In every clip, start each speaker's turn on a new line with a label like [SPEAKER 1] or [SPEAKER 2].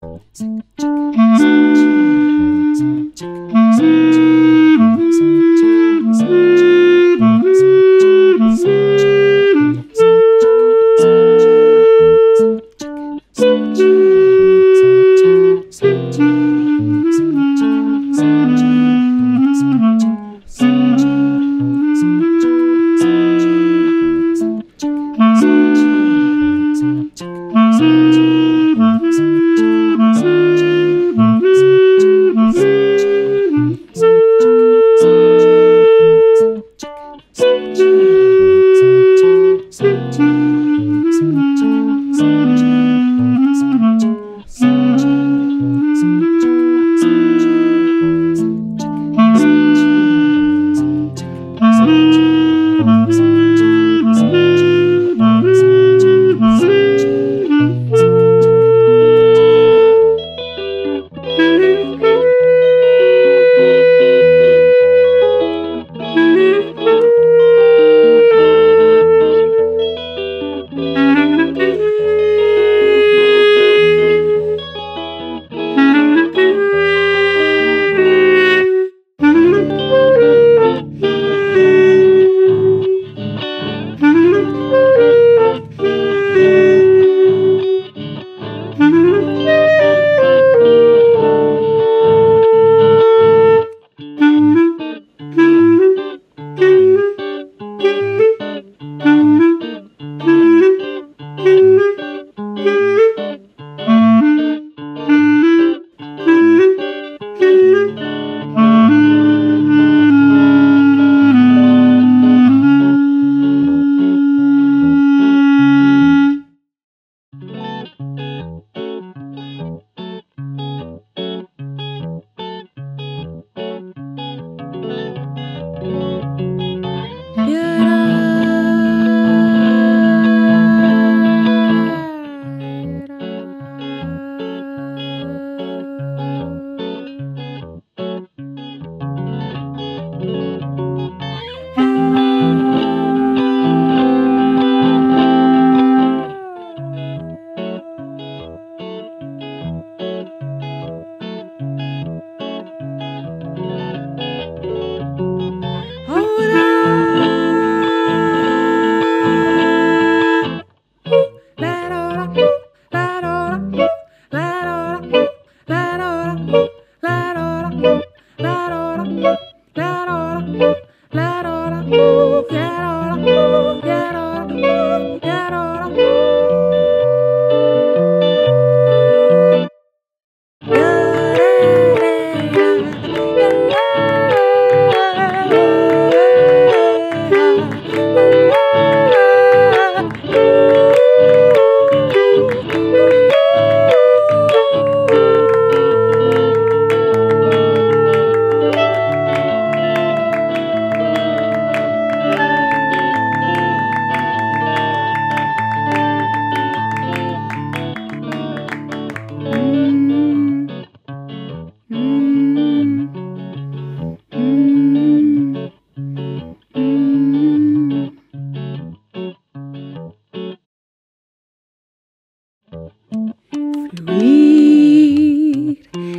[SPEAKER 1] Fluir,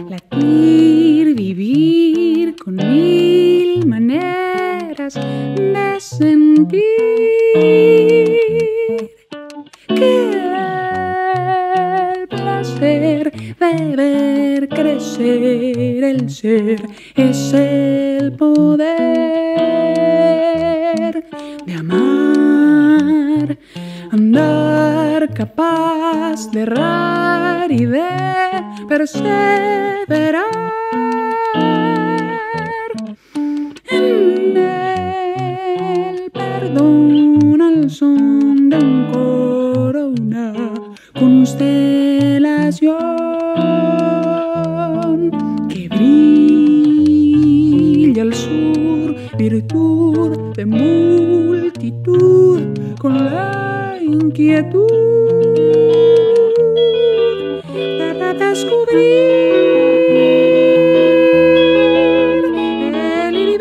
[SPEAKER 1] latir, vivir con mil maneras de sentir. Que el placer de ver crecer el ser es el poder de amar, andar capaz de errar y de perseverar en el perdón al son de un coro, una constelación que brilla al sur, virtud de multitud con la inquietud para descubrir el ir y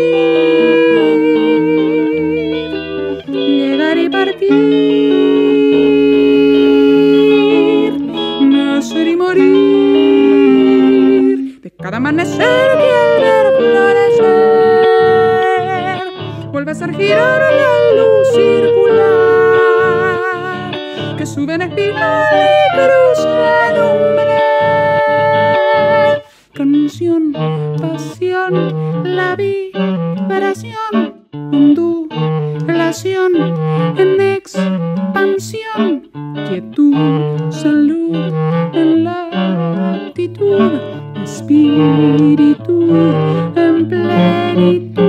[SPEAKER 1] venir, llegar y partir, nacer y morir. morir, de cada amanecer que al ver florecer vuelve a hacer girar la luz circular que sube en espiral y cruza en umbral. Canción, pasión, la vibración, ondulación en expansión, quietud, salud en latitud, espíritu en plenitud.